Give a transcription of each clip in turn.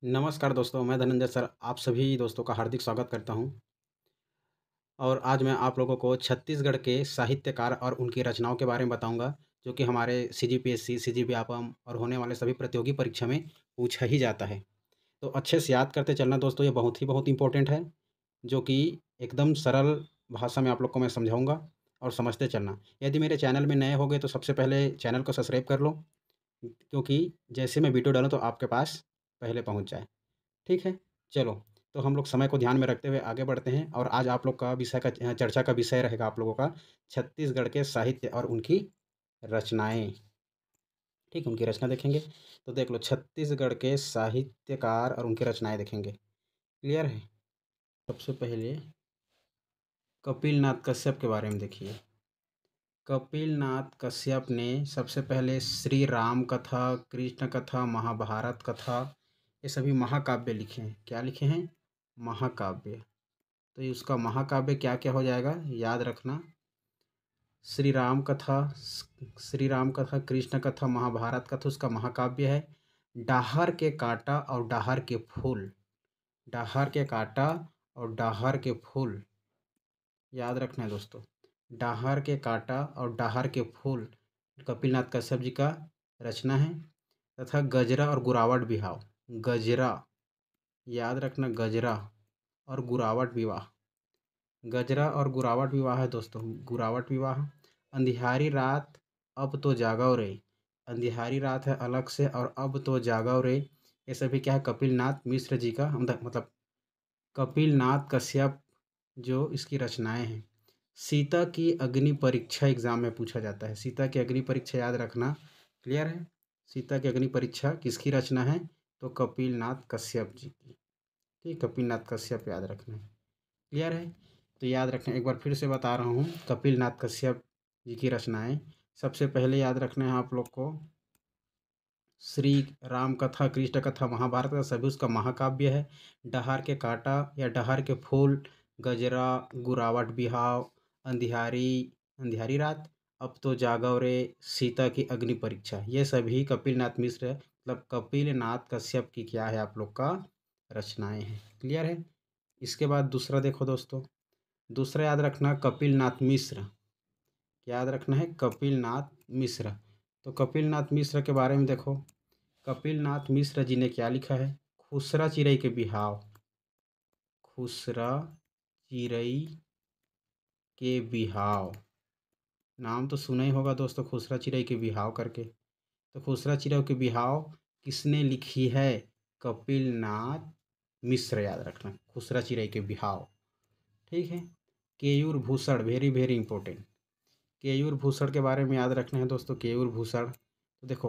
नमस्कार दोस्तों, मैं धनंजय सर आप सभी दोस्तों का हार्दिक स्वागत करता हूं। और आज मैं आप लोगों को छत्तीसगढ़ के साहित्यकार और उनकी रचनाओं के बारे में बताऊंगा, जो कि हमारे सीजीपीएससी, सीजीव्यापम और होने वाले सभी प्रतियोगी परीक्षा में पूछा ही जाता है। तो अच्छे से याद करते चलना दोस्तों, ये बहुत इम्पोर्टेंट है, जो कि एकदम सरल भाषा में आप लोग को मैं समझाऊंगा और समझते चलना। यदि मेरे चैनल में नए हो गए तो सबसे पहले चैनल को सब्सक्राइब कर लो, क्योंकि जैसे मैं वीडियो डालूँ तो आपके पास पहले पहुँच जाए। ठीक है? चलो, तो हम लोग समय को ध्यान में रखते हुए आगे बढ़ते हैं और आज आप लोग का विषय का चर्चा का विषय रहेगा आप लोगों का छत्तीसगढ़ के साहित्य और उनकी रचनाएँ। ठीक, उनकी रचना देखेंगे। तो देख लो, छत्तीसगढ़ के साहित्यकार और उनकी रचनाएँ देखेंगे। क्लियर है? सबसे पहले कपिल नाथ कश्यप के बारे में देखिए। कपिल नाथ कश्यप ने सबसे पहले श्री राम कथा, कृष्ण कथा, महाभारत कथा, ये सभी महाकाव्य लिखे हैं। क्या लिखे हैं? महाकाव्य। तो ये उसका महाकाव्य क्या क्या हो जाएगा, याद रखना। श्री राम कथा, कृष्ण कथा, महाभारत कथा उसका महाकाव्य है। डाहर के कांटा और डाहर के फूल, डाहर के कांटा और डाहर के फूल, याद रखना है दोस्तों। डाहर के कांटा और डाहर के फूल कपिलनाथ कश्यप जी का रचना है। तथा गजरा और गुरावट बिहाव, गजरा, याद रखना, गजरा और गुरावट विवाह, गजरा और गुरावट विवाह है दोस्तों, गुरावट विवाह। अंधियारी रात, अब तो जागो रे, अंधियारी रात है अलग से, और अब तो जागो रे, ये सभी क्या है, कपिलनाथ मिश्र जी का मतलब कपिलनाथ कश्यप जो इसकी रचनाएं हैं। सीता की अग्नि परीक्षा एग्जाम में पूछा जाता है। सीता की अग्नि परीक्षा याद रखना। क्लियर है? सीता की अग्नि परीक्षा किसकी रचना है? तो कपिलनाथ कश्यप जी की। ठीक, कपिलनाथ कश्यप याद रखना है। क्लियर है? तो याद रखना, एक बार फिर से बता रहा हूँ, कपिलनाथ कश्यप जी की रचनाएं। सबसे पहले याद रखना है आप लोग को श्री राम कथा, कृष्ण कथा, महाभारत का सभी उसका महाकाव्य है। डहार के कांटा या डहार के फूल, गजरा, गुरावट बिहाव, अंधियारी, अंधियारी रात, अब तो जागो रे, सीता की अग्नि परीक्षा, ये सभी कपिलनाथ मिश्र मतलब कपिलनाथ कश्यप की क्या है आप लोग का रचनाएं हैं। क्लियर है? इसके बाद दूसरा देखो दोस्तों, दूसरा याद रखना कपिलनाथ मिश्र, याद रखना है कपिलनाथ मिश्र। तो कपिलनाथ मिश्र के बारे में देखो, कपिलनाथ मिश्र जी ने क्या लिखा है? खुसरा चिरई के बिहाव, खुसरा चिरई के बिहाव, नाम तो सुना ही होगा दोस्तों, खुसरा चिरई के बिहाव करके। तो खुसरा चिरई के बिहाव किसने लिखी है? कपिलनाथ मिश्र, याद रखना, खुसरा चिरई के बिहाव। ठीक है? Keyur Bhushan, very important. केयूर भूषण के बारे में याद रखना है दोस्तों, केयूर भूषण। तो देखो,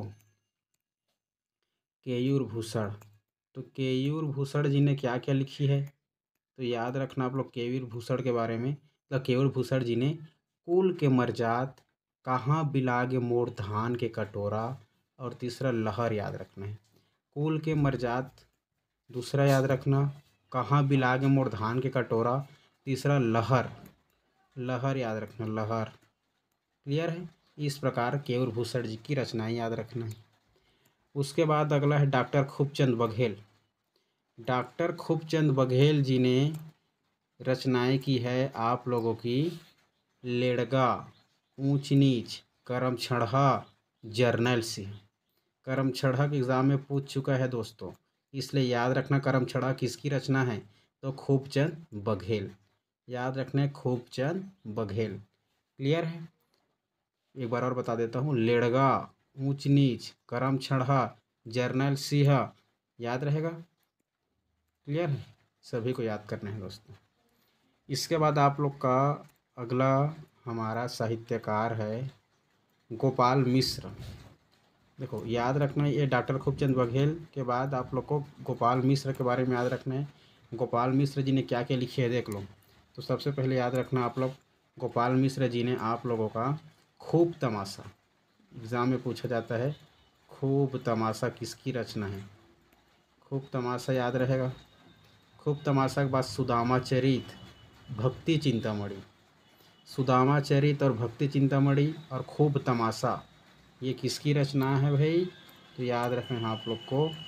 केयूर भूषण, तो केयूर भूषण जी ने क्या क्या लिखी है? तो याद रखना आप लोग केयूर भूषण के बारे में। तो केयूर भूषण जी ने कुल के मरजात, कहाँ बिलागे मोर धान के कटोरा, और तीसरा लहर, याद रखना है। कुल के मरजात, दूसरा याद रखना कहाँ बिलागे मोर धान के कटोरा, तीसरा लहर, लहर याद रखना, लहर। क्लियर है? इस प्रकार केयूर भूषण जी की रचनाएं याद रखना है। उसके बाद अगला है डॉक्टर खूबचंद बघेल। डॉक्टर खूबचंद बघेल जी ने रचनाएं की है आप लोगों की लेड़गा, ऊंच नीच, करम छढ़ा, जर्नैल सिंह। करम छढ़ा के एग्ज़ाम में पूछ चुका है दोस्तों, इसलिए याद रखना करम छढ़ा किसकी रचना है? तो खूबचंद बघेल, याद रखना है खूबचंद बघेल। क्लियर है? एक बार और बता देता हूँ, लेड़गा, ऊंच नीच, करम छढ़ा, जर्नैल सिंह, याद रहेगा। क्लियर है? सभी को याद करना है दोस्तों। इसके बाद आप लोग का अगला हमारा साहित्यकार है गोपाल मिश्र। देखो, याद रखना है, ये डॉक्टर खूबचंद बघेल के बाद आप लोग को गोपाल मिश्र के बारे में याद रखना है। गोपाल मिश्र जी ने क्या क्या लिखे है देख लो। तो सबसे पहले याद रखना आप लोग, गोपाल मिश्र जी ने आप लोगों का खूब तमाशा, एग्ज़ाम में पूछा जाता है, खूब तमाशा किसकी रचना है? खूब तमाशा याद रहेगा। खूब तमाशा के बाद सुदामा चरित, भक्ति चिंतामणि, सुदामा चरित और भक्ति चिंतामणि और खूब तमाशा, ये किसकी रचना है भाई? तो याद रखें आप लोग को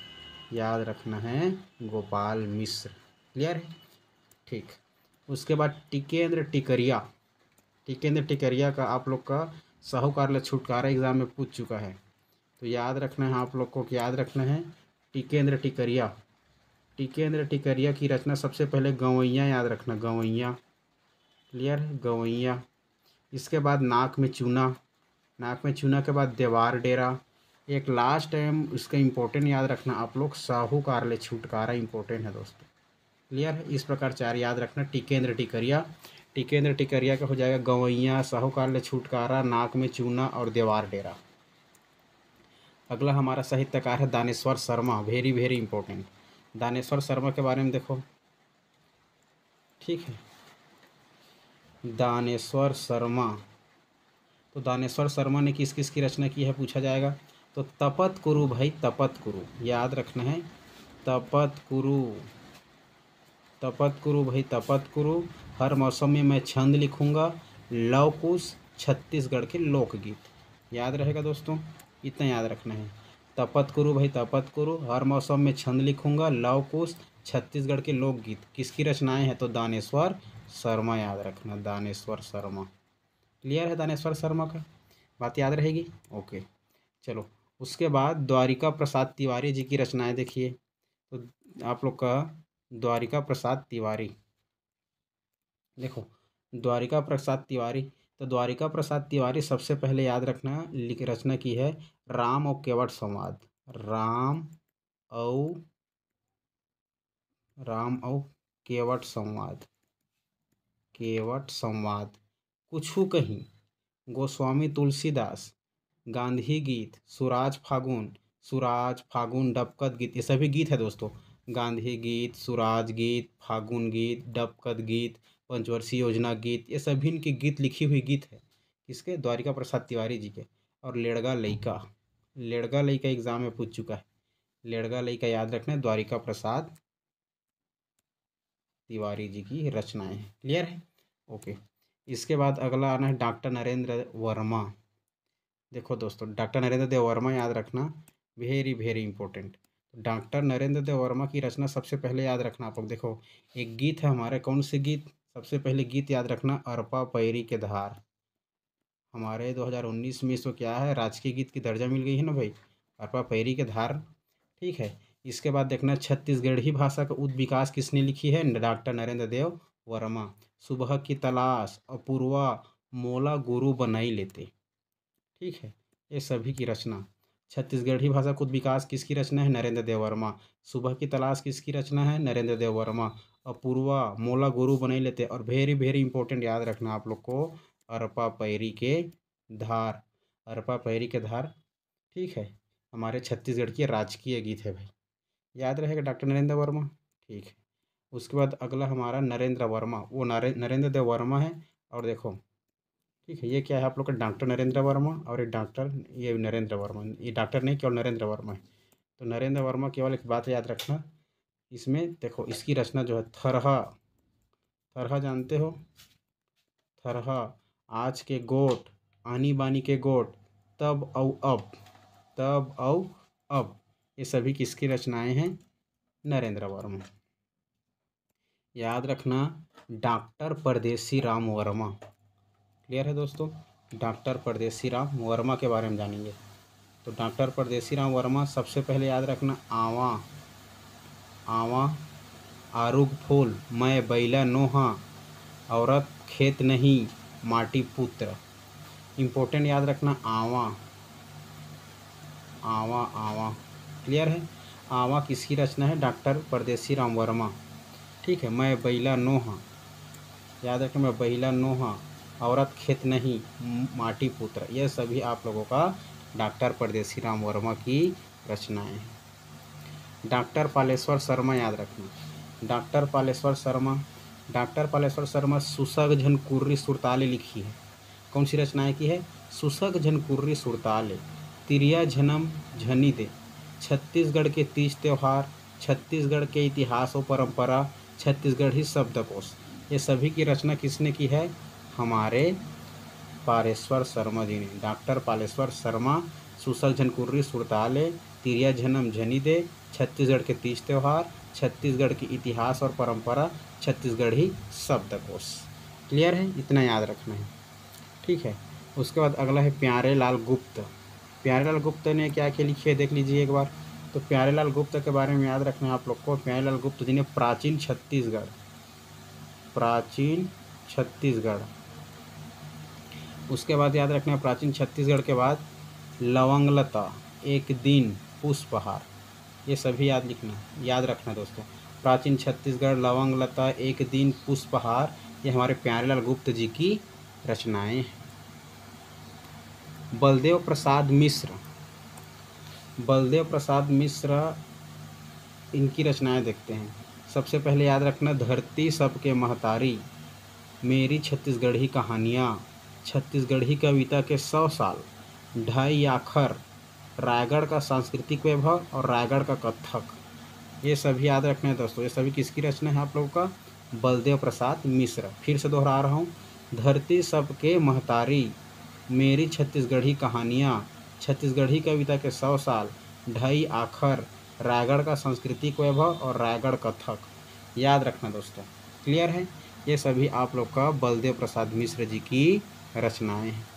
याद रखना है गोपाल मिश्र। क्लियर है? ठीक। उसके बाद टिकेंद्र टिकरिया। टिकेंद्र टिकरिया का आप लोग का साहूकार ले छुटकारा एग्जाम में पूछ चुका है, तो याद रखना है आप लोग को, याद रखना है टिकेंद्र टिकरिया। टिकेंद्र टिकरिया की रचना सबसे पहले गवैया, याद रखना गवैया। क्लियर है? गवैया। इसके बाद नाक में चूना। नाक में चूना के बाद देवार डेरा। एक लास्ट टाइम इसका इम्पोर्टेंट याद रखना आप लोग, साहूकार ले छुटकारा इम्पोर्टेंट है दोस्तों। क्लियर है? इस प्रकार 4 याद रखना। टिकेंद्र टिकरिया, टिकेंद्र टिकरिया का हो जाएगा गवैया, साहूकार ले छुटकारा, नाक में चूना और देवार डेरा। अगला हमारा साहित्यकार है Daneshwar Sharma. Very very important. Daneshwar Sharma के बारे में देखो। ठीक है, दानेश्वर शर्मा। तो दानेश्वर शर्मा ने किस किस की रचना की है पूछा जाएगा, तो तपत कुरु भाई, तपत कुरु याद रखना है। तपत कुरु, तपत कुरु भाई, तपत कुरु। हर मौसम में मैं छंद लिखूंगा, लव कुश, छत्तीसगढ़ के लोकगीत। याद रहेगा दोस्तों, इतना याद रखना है। तपत कुरु भाई, तपत कुरु। हर मौसम में छंद लिखूंगा, लव कुश, छत्तीसगढ़ के लोकगीत। किसकी रचनाएं हैं, तो दानेश्वर शर्मा। याद रखना दानेश्वर शर्मा। क्लियर है? दानेश्वर शर्मा का बात याद रहेगी। ओके, चलो। उसके बाद द्वारिका प्रसाद तिवारी जी की रचनाएं देखिए। तो आप लोग का द्वारिका प्रसाद तिवारी, देखो द्वारिका प्रसाद तिवारी। तो द्वारिका प्रसाद तिवारी सबसे पहले याद रखना लिख रचना की है राम और केवट संवाद। और राम और केवट संवाद, केवट संवाद। कुछू कहीं, गोस्वामी तुलसीदास, गांधी गीत, सुराज फागुन, डबकत गीत। ये सभी गीत है दोस्तों। गांधी गीत, सुराज गीत, फागुन गीत, डबकत गीत, पंचवर्षीय योजना गीत, ये सभी इनकी गीत लिखी हुई गीत है। किसके? द्वारिका प्रसाद तिवारी जी के। और लेड़गा लइका, लेड़गा लइका एग्जाम में पूछ चुका है। लेड़गा लइका याद रखना है, द्वारिका प्रसाद तिवारी जी की रचनाएं हैं। क्लियर है? ओके। इसके बाद अगला आना है डॉक्टर नरेंद्र वर्मा। देखो दोस्तों, डॉक्टर नरेंद्र देव वर्मा याद रखना, very very important. Doctor Narendra Dev Verma की रचना सबसे पहले याद रखना आप लोग। देखो एक गीत है हमारे, कौन से गीत? सबसे पहले गीत याद रखना अरपा पैरी के धार। हमारे 2019 में इसको क्या है, राजकीय गीत की दर्जा मिल गई है ना भाई, अरपा पैरी के धार। ठीक है। इसके बाद देखना छत्तीसगढ़ी भाषा का उद्विकास किसने लिखी है, डॉक्टर नरेंद्र देव वर्मा। सुबह की तलाश, अपूर्वा, मोला गुरु बनाई लेते। ठीक है, ये सभी की रचना। छत्तीसगढ़ी भाषा का विकास किसकी रचना है, नरेंद्र देव वर्मा। सुबह की तलाश किसकी रचना है, नरेंद्र देव वर्मा। अपूर्वा, मोला गुरु बनाई लेते। और वेरी वेरी इंपॉर्टेंट याद रखना आप लोग को, अरपा पैरी के धार, अरपा पैरी के धार। ठीक है, हमारे छत्तीसगढ़ की राजकीय गीत है भाई, याद रहेगा डॉक्टर नरेंद्र वर्मा। ठीक है। उसके बाद अगला हमारा नरेंद्र वर्मा, वो नरेंद्र देव वर्मा है। और देखो ठीक है, ये क्या है आप लोग का, डॉक्टर नरेंद्र वर्मा। और ये नरेंद्र वर्मा, ये डॉक्टर नहीं केवल नरेंद्र वर्मा है। तो नरेंद्र वर्मा केवल एक बात याद रखना, इसमें देखो इसकी रचना जो है थरहा, थरहा जानते हो, थरहा, आज के गोट, आनी बानी के गोट, तब औ अब, तब औ अब, ये सभी किसकी रचनाएं हैं, नरेंद्र वर्मा। याद रखना डॉक्टर परदेसी राम वर्मा। क्लियर है दोस्तों? डॉक्टर परदेसी राम वर्मा के बारे में जानेंगे। तो डॉक्टर परदेसी राम वर्मा सबसे पहले याद रखना आवा, आवा, आरुग फूल, मैं बैला नोहा, औरत खेत नहीं, माटी पुत्र। इम्पोर्टेंट याद रखना आवा, आवा, आवा। क्लियर है? आवा किसकी रचना है, डॉक्टर परदेसी राम वर्मा। ठीक है। मैं बैला नोहा, याद रखें, मैं बैला नोहा, औरत खेत नहीं, माटी पुत्र। ये सभी आप लोगों का डॉक्टर परदेसी राम वर्मा की रचनाएं हैं। डॉक्टर पालेश्वर शर्मा याद रखना, डॉक्टर पालेश्वर शर्मा, डॉक्टर पालेश्वर शर्मा सुसग झनकुर्री सुरताले लिखी है। कौन सी रचनाएं की है, सुसग झनकुर्री सुरताले, तिरिया झनम झनी दे, छत्तीसगढ़ के तीज त्यौहार, छत्तीसगढ़ के इतिहास और परंपरा, छत्तीसगढ़ी शब्दकोश। ये सभी की रचना किसने की है, हमारे पालेश्वर शर्मा जी ने। डॉक्टर पालेश्वर शर्मा सुसल झनकुर्री सुरताले, तिरिया झनम झनी दे, छत्तीसगढ़ के तीज त्यौहार, छत्तीसगढ़ की इतिहास और परंपरा, छत्तीसगढ़ी शब्दकोश। क्लियर है, इतना याद रखना है। ठीक है, उसके बाद अगला है प्यारे लाल गुप्त। प्यारे लाल गुप्त ने क्या क्या लिखी है देख लीजिए एक बार। तो प्यारे लाल गुप्त के बारे में याद रखना है आप लोग को। प्यारे लाल गुप्त जी ने प्राचीन छत्तीसगढ़, उसके बाद याद रखना है प्राचीन छत्तीसगढ़ के बाद लवंगलता, एक दिन, पुष्पहार, ये सभी याद रखना दोस्तों। प्राचीन छत्तीसगढ़, लवंगलता, एक दिन, पुष्पहार, ये हमारे प्यारेलाल गुप्त जी की रचनाएं हैं। बलदेव प्रसाद मिश्र, इनकी रचनाएं देखते हैं। सबसे पहले याद रखना धरती सबके महतारी, मेरी छत्तीसगढ़ी कहानियाँ, छत्तीसगढ़ी कविता के 100 साल, ढाई आखर, रायगढ़ का सांस्कृतिक वैभव और रायगढ़ का कथक, ये सभी याद रखना है दोस्तों। ये सभी किसकी रचना है आप लोगों का? बलदेव प्रसाद मिश्र। फिर से दोहरा रहा हूँ, धरती सबके महतारी, मेरी छत्तीसगढ़ी कहानियाँ, छत्तीसगढ़ी कविता के 100 साल, ढाई आखर, रायगढ़ का सांस्कृतिक वैभव और रायगढ़ कथक, याद रखना दोस्तों। क्लियर है, ये सभी आप लोग का बलदेव प्रसाद मिश्र जी की रचनाएं हैं।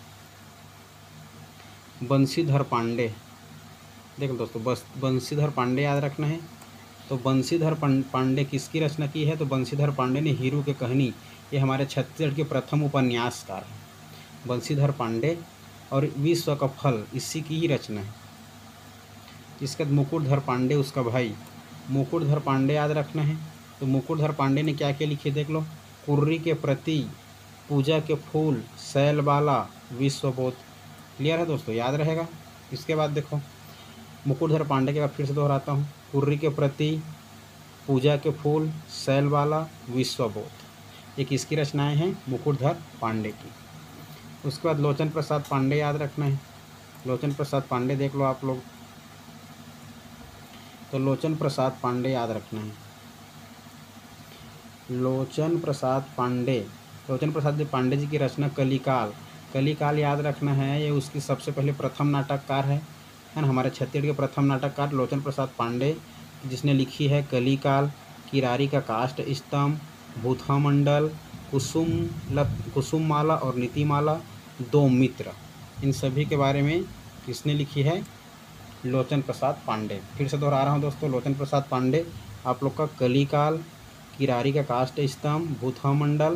बंशीधर पांडे, देखो दोस्तों, बंशीधर पांडे याद रखना है। तो बंशीधर पांडे किसकी रचना की है? तो बंशीधर पांडे ने हीरू के कहनी, ये हमारे छत्तीसगढ़ के प्रथम उपन्यासकार हैं बंशीधर पांडे, और विश्व का फल इसी की ही रचना है। इसके बाद मुकुटधर पांडे, उसका भाई मुकुटधर पांडे याद रखना है। तो मुकुटधर पांडे ने क्या क्या लिखे देख लो, कुर्री के प्रति, पूजा के फूल, शैलबाला, विश्वबोध। क्लियर है दोस्तों, याद रहेगा। इसके बाद देखो मुकुटधर पांडे के बाद फिर से दोहराता हूँ, कुर्री के प्रति, पूजा के फूल, शैलबाला, विश्वबोध, ये किसकी रचनाएं हैं? मुकुटधर पांडे की। उसके बाद लोचन प्रसाद पांडे याद रखना है। लोचन प्रसाद पांडे देख लो आप लोग। तो लोचन प्रसाद पांडे याद रखना है। लोचन प्रसाद पांडे जी की रचना कलिकाल याद रखना है। ये उसकी सबसे पहले प्रथम नाटककार है ना, हमारे छत्तीसगढ़ के प्रथम नाटककार लोचन प्रसाद पांडे, जिसने लिखी है कलिकाल, किरारी का काष्ठ स्तंभ, भूथा मंडल, कुसुममाला और नीतिमाला, दो मित्र, इन सभी के बारे में किसने लिखी है? लोचन प्रसाद पांडे। फिर से दोहरा रहा हूँ दोस्तों, लोचन प्रसाद पांडे आप लोग का कलिकाल, किरारी का काष्ठ स्तंभ, भूथा मंडल,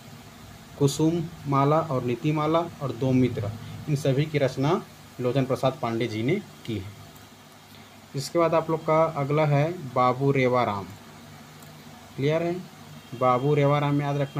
कुसुममाला और नीतिमाला और दो मित्र, इन सभी की रचना लोचन प्रसाद पांडे जी ने की है। इसके बाद आप लोग का अगला है बाबू रेवाराम। क्लियर है, बाबू रेवाराम याद रखना।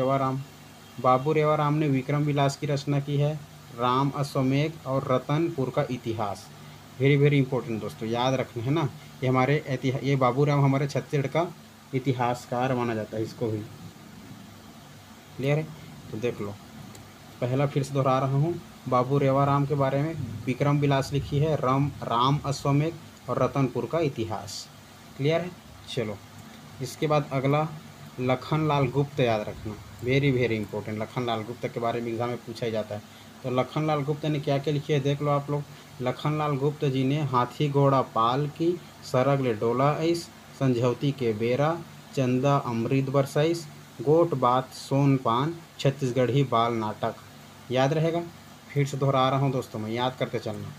बाबू रेवाराम ने विक्रम विलास की रचना की है, राम अश्वमेघ और रतनपुर का इतिहास। वेरी वेरी इंपॉर्टेंट दोस्तों, याद रखना है ना। ये बाबू राम हमारे छत्तीसगढ़ का इतिहासकार माना जाता है इसको भी। क्लियर है, तो देख लो। पहला फिर से दोहरा रहा हूँ, बाबू रेवाराम के बारे में विक्रम विलास लिखी है, राम अश्वमेघ और रतनपुर का इतिहास। क्लियर है, चलो। इसके बाद अगला लखनलाल गुप्त याद रखना, वेरी वेरी इंपॉर्टेंट। लखनलाल गुप्त के बारे में एग्जाम में पूछा ही जाता है। तो लखनलाल गुप्त ने क्या क्या लिखी है देख लो आप लोग। लखनलाल गुप्त जी ने हाथी घोड़ा पाल की, सरग ले डोला ऐस, समझौती के बेरा, चंदा अमृत बरसाइस, गोट बात सोन पान, छत्तीसगढ़ी बाल नाटक, याद रहेगा। फिर से दोहरा रहा हूँ दोस्तों, मैं याद करते चलना।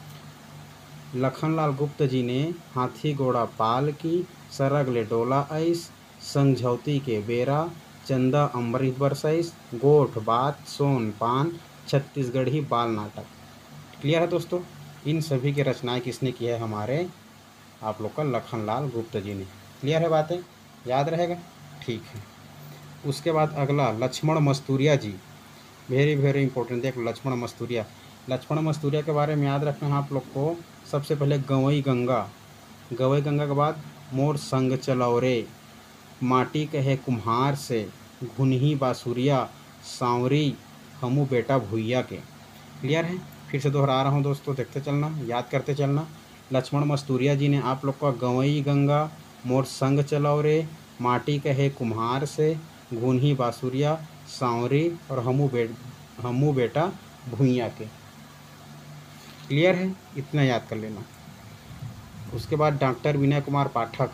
लखनलाल गुप्त जी ने हाथी घोड़ा पाल की, सरग ले डोला ऐस, समझौती के बेरा, चंदा अमृत बरसाइस, गोठ बात सोन पान, छत्तीसगढ़ी बाल नाटक। क्लियर है दोस्तों, इन सभी की रचनाएं किसने की है? हमारे आप लोग का लखनलाल गुप्त जी ने। क्लियर है बातें, याद रहेगा, ठीक है। उसके बाद अगला Laxman Masturiya ji, very very important. देखो लक्ष्मण मस्तूरिया के बारे में याद रखना है आप लोग को। सबसे पहले गवई गंगा के बाद मोर संग चलौरे, माटी कहे कुम्हार से, घुनही बासुरिया, सांवरी हमू बेटा भुइया के। क्लियर है, फिर से दोहरा रहा हूँ दोस्तों, देखते चलना, याद करते चलना। लक्ष्मण मस्तूरिया जी ने आप लोग का गवई गंगा, मोर संग चलौरे, माटी कहे कुम्हार से, घुनही बासुरिया, सांवरी और हमू बेटा भुइया के। क्लियर है, इतना याद कर लेना। उसके बाद डॉक्टर विनय कुमार पाठक।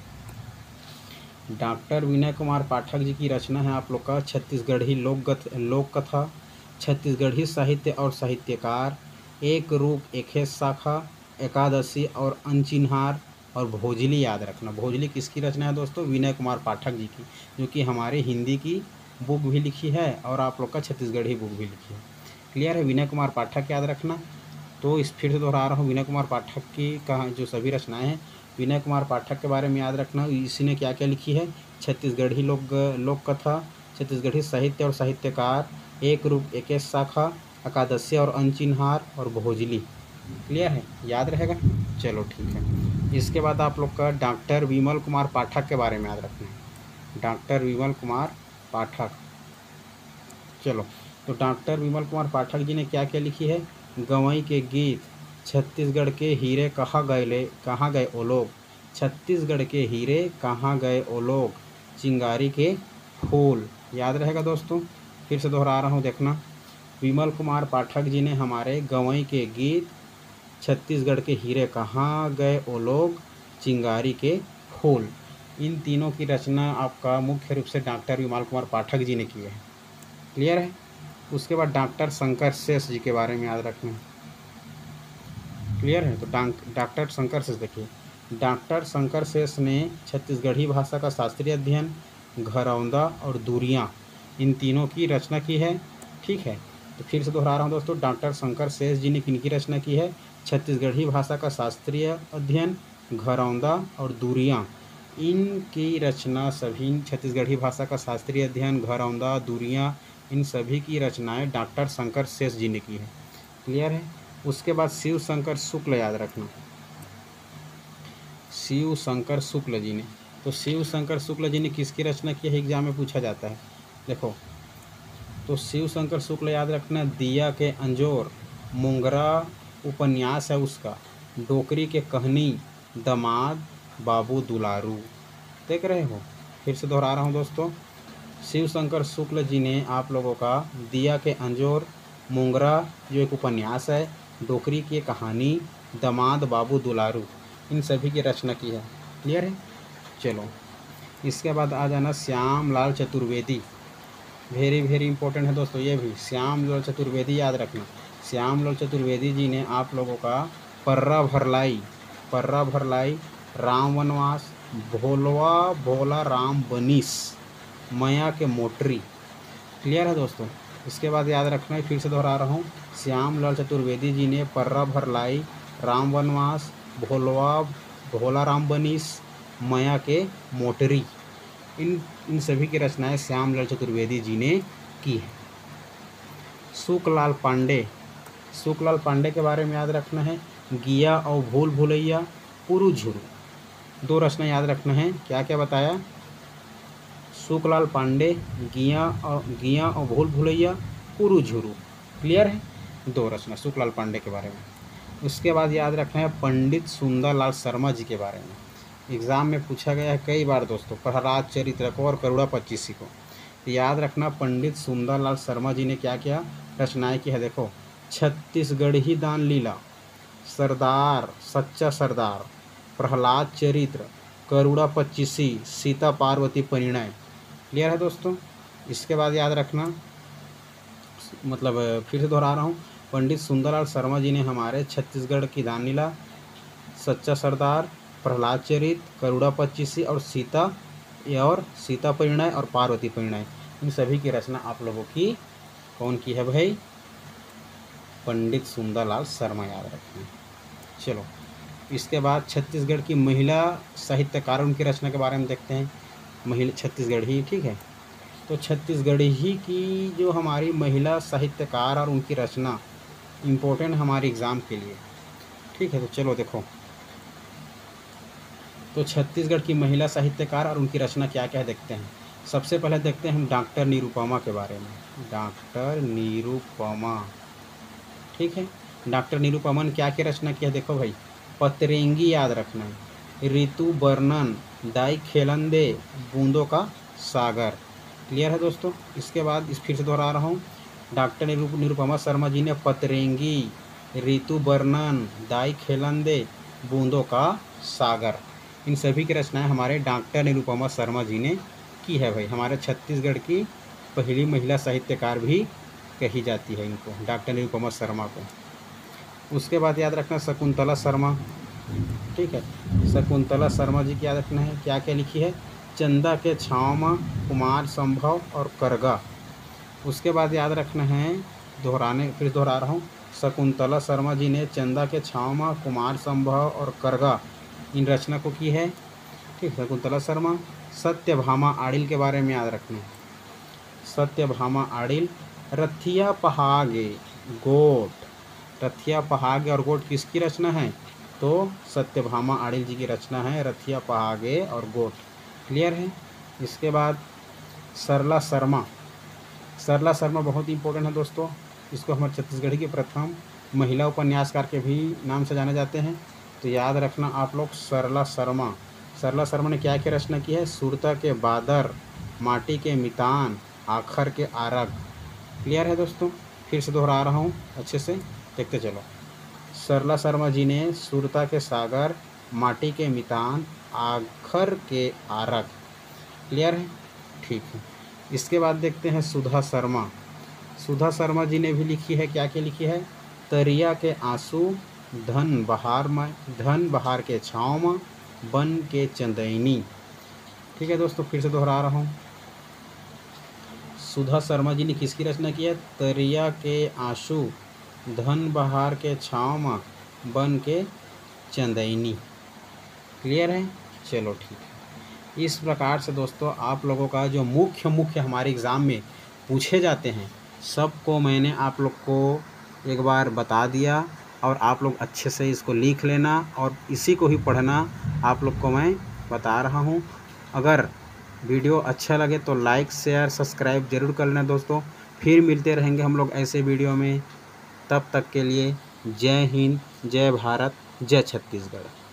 डॉक्टर विनय कुमार पाठक जी की रचना है आप लोग का छत्तीसगढ़ी लोक कथा, छत्तीसगढ़ी साहित्य और साहित्यकार, एक रूप एक है शाखा, एकादशी और अनचिन्हार और भोजली। याद रखना, भोजली किसकी रचना है दोस्तों? विनय कुमार पाठक जी की, जो कि हमारे हिंदी की बुक भी लिखी है और आप लोग का छत्तीसगढ़ी बुक भी लिखी है। क्लियर है, विनय कुमार पाठक याद रखना। तो इस फिर से दोहरा रहा हूँ, विनय कुमार पाठक की कहा जो सभी रचनाएं हैं, विनय कुमार पाठक के बारे में याद रखना। इसी ने क्या क्या लिखी है? छत्तीसगढ़ी लोक कथा, छत्तीसगढ़ी साहित्य और साहित्यकार, एक रूप एक शाखा, एकादशी और अनचिन्हार और भोजली। क्लियर है, याद रहेगा। चलो ठीक है। इसके बाद आप लोग का डॉक्टर विमल कुमार पाठक के बारे में याद रखना है। डॉक्टर विमल कुमार पाठक, चलो। तो डॉक्टर विमल कुमार पाठक जी ने क्या क्या लिखी है? गवई के गीत, छत्तीसगढ़ के हीरे कहाँ गए ओ लोग, छत्तीसगढ़ के हीरे कहाँ गए ओ लोग, चिंगारी के फूल। याद रहेगा दोस्तों, फिर से दोहरा रहा हूँ, देखना। विमल कुमार पाठक जी ने हमारे गवई के गीत, छत्तीसगढ़ के हीरे कहाँ गए ओ लोग, चिंगारी के फूल, इन तीनों की रचना आपका मुख्य रूप से डॉक्टर विमल कुमार पाठक जी ने की है। क्लियर है। उसके बाद डॉक्टर शंकर शेष जी के बारे में याद रखना है। क्लियर है। तो डॉक्टर शंकर शेष देखिए, डॉक्टर शंकर शेष ने छत्तीसगढ़ी भाषा का शास्त्रीय अध्ययन, घरौंदा और दूरियां, इन तीनों की रचना की है। ठीक है, तो फिर से दोहरा रहा हूँ दोस्तों, डॉक्टर शंकर शेष जी ने किनकी रचना की है? छत्तीसगढ़ी भाषा का शास्त्रीय अध्ययन, घरौंदा और दूरियां, इनकी रचना सभी छत्तीसगढ़ी भाषा का शास्त्रीय अध्ययन, घरौंदा, दूरियां, इन सभी की रचनाएं डॉक्टर शंकर शेष जी ने की है। क्लियर है। उसके बाद शिव शंकर शुक्ल याद रखना, शिव शंकर शुक्ल जी ने। तो शिव शंकर शुक्ल जी ने किसकी रचना की है? एग्जाम में पूछा जाता है, देखो। तो शिव शंकर शुक्ल याद रखना, दिया के अंजोर, मोंगरा उपन्यास है उसका, डोकरी के कहनी, दमाद बाबू दुलारू। देख रहे हो, फिर से दोहरा रहा हूँ दोस्तों, शिव शंकर शुक्ल जी ने आप लोगों का दिया के अंजोर, मोंगरा जो एक उपन्यास है, डोकरी की कहानी, दमाद बाबू दुलारू, इन सभी की रचना की है। क्लियर है। चलो, इसके बाद आ जाना Shyam Lal Chaturvedi. Very very important है दोस्तों ये भी, श्याम लाल चतुर्वेदी याद रखना। श्याम लाल चतुर्वेदी जी ने आप लोगों का पर्रा भरलाई, राम वनवास, भोलवा भोला राम बनीस, मया के मोटरी। क्लियर है दोस्तों। इसके बाद याद रखना है, फिर से दोहरा रहा हूँ, श्याम लाल चतुर्वेदी जी ने पर्रा भरलाई, राम वनवास, भोला राम बनीस, मया के मोटरी, इन सभी की रचनाएं श्याम लाल चतुर्वेदी जी ने की है। सुखलाल पांडे के बारे में याद रखना है, गिया और भूल भुलैया, पुरु झुरु, दो रचना याद रखना है। क्या क्या बताया? सुखलाल पांडे, गिया और भूल भुलैया, पुरु झुरु। क्लियर है, दो रचना सुखलाल पांडे के बारे में। उसके बाद याद रखना है पंडित सुंदरलाल शर्मा जी के बारे में, एग्ज़ाम में पूछा गया है कई बार दोस्तों, प्रहलाद चरित्र को और करुणा 25 को। तो याद रखना, पंडित सुंदरलाल शर्मा जी ने क्या क्या रचनाएं की है? देखो, छत्तीसगढ़ी दान लीला, सरदार सच्चा सरदार, प्रहलाद चरित्र, करुणा 25, सीता पार्वती परिणय। क्लियर है दोस्तों। इसके बाद याद रखना, मतलब फिर से दोहरा रहा हूँ, पंडित सुंदरलाल शर्मा जी ने हमारे छत्तीसगढ़ की दान लीला, सच्चा सरदार, प्रहलाद चरित, करुणा 25 और सीता परिणय और पार्वती परिणय, इन सभी की रचना आप लोगों की कौन की है भाई? पंडित सुंदरलाल शर्मा, याद रखना। चलो, इसके बाद छत्तीसगढ़ की महिला साहित्यकार, उनकी रचना के बारे में देखते हैं। महिला छत्तीसगढ़ी, ठीक है। तो छत्तीसगढ़ी की जो हमारी महिला साहित्यकार और उनकी रचना इम्पोर्टेंट हमारे एग्ज़ाम के लिए, ठीक है। तो चलो देखो, तो छत्तीसगढ़ की महिला साहित्यकार और उनकी रचना क्या क्या है देखते हैं। सबसे पहले देखते हैं हम डॉक्टर निरुपमा के बारे में। डॉक्टर निरुपमा, ठीक है। डॉक्टर निरुपमा ने क्या क्या रचना किया? देखो भाई, पतरेंगी याद रखना है, ऋतु वर्णन, दाई खेलन दे, बूंदों का सागर। क्लियर है दोस्तों। इसके बाद फिर से दोहरा रहा हूँ, डॉक्टर निरुपमा शर्मा जी ने पतरेंगी, ऋतु वर्णन, दाई खेलन दे, बूंदों का सागर। इन सभी की रचनाएं हमारे डॉक्टर निरुपमा शर्मा जी ने की है भाई। हमारे छत्तीसगढ़ की पहली महिला साहित्यकार भी कही जाती है इनको, डॉक्टर निरुपमा शर्मा को। उसके बाद याद रखना शकुंतला शर्मा, ठीक है। शकुंतला शर्मा जी की याद रखना है, क्या क्या लिखी है, चंदा के छाँव में, कुमार संभव और करगा। उसके बाद याद रखना है, फिर दोहरा रहा हूँ, शकुंतला शर्मा जी ने चंदा के छाँव में, कुमार संभव और करगा इन रचना को की है, ठीक। शकुंतला शर्मा। सत्यभामा आडिल के बारे में याद रखना है, सत्यभामा आडिल। रथिया पहागे गोट, रथिया पहागे और गोट किसकी रचना है, तो सत्यभामा आडिल जी की रचना है, रथिया पहागे और गोट। क्लियर है। इसके बाद सरला शर्मा, सरला शर्मा बहुत इंपॉर्टेंट है दोस्तों। इसको हमारे छत्तीसगढ़ की प्रथम महिला उपन्यासकार के भी नाम से जाने जाते हैं, तो याद रखना आप लोग सरला शर्मा। सरला शर्मा ने क्या क्या रचना की है, सुरता के बादर, माटी के मितान, आखर के आरग। क्लियर है दोस्तों। फिर से दोहरा रहा हूँ, अच्छे से देखते चलो। सरला शर्मा जी ने सुरता के सागर, माटी के मितान, आखर के आरग। क्लियर है, ठीक है। इसके बाद देखते हैं सुधा शर्मा। सुधा शर्मा जी ने भी लिखी है, क्या क्या लिखी है, तरिया के आंसू, धन बहार के छाँव में, बन के चंदैनी। ठीक है दोस्तों, फिर से दोहरा रहा हूँ। सुधा शर्मा जी ने किसकी रचना की है, तरिया के आंसू, धन बहार के छाँव में, बन के चंदैनी। क्लियर है, चलो ठीक है। इस प्रकार से दोस्तों आप लोगों का जो मुख्य हमारे एग्ज़ाम में पूछे जाते हैं सबको मैंने आप लोग को एक बार बता दिया, और आप लोग अच्छे से इसको लिख लेना और इसी को ही पढ़ना आप लोग को मैं बता रहा हूँ। अगर वीडियो अच्छा लगे तो लाइक शेयर सब्सक्राइब ज़रूर कर लेना दोस्तों। फिर मिलते रहेंगे हम लोग ऐसे वीडियो में, तब तक के लिए जय हिंद, जय भारत, जय छत्तीसगढ़।